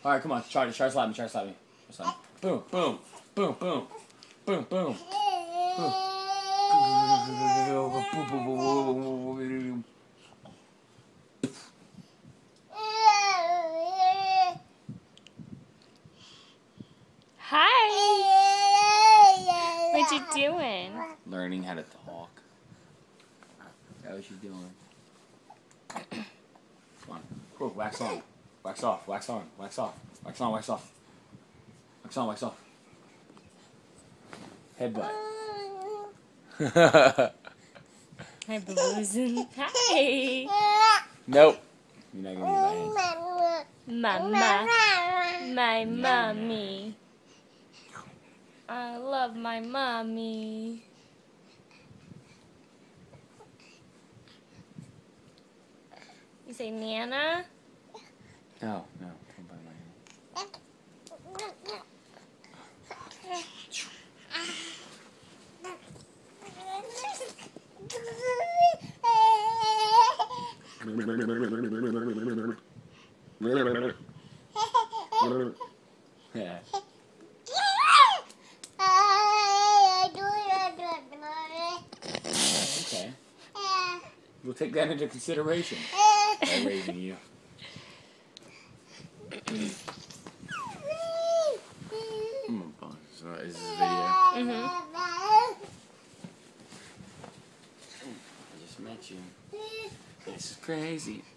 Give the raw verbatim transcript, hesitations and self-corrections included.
All right, come on. Try to try to slap me. Try to slap me. Try to slap me. Boom, boom, boom, boom, boom, boom. boom. Hi. What you doing? Learning how to talk. That's what she's doing. Come on. Cool. Wax on. Wax off. Wax on. Wax off. Wax on. Wax off. Wax on. Wax off. Headbutt. Hi, Boo-Boos. Hi. Nope. You're not gonna get my hand. Mama. My mommy. I love my mommy. You say Nana? No, no. Don't bite my hand. Yeah. Okay. We'll take that into consideration by raising you. I'm gonna pause. So is this a video? Mm-hmm. I just met you. It's crazy.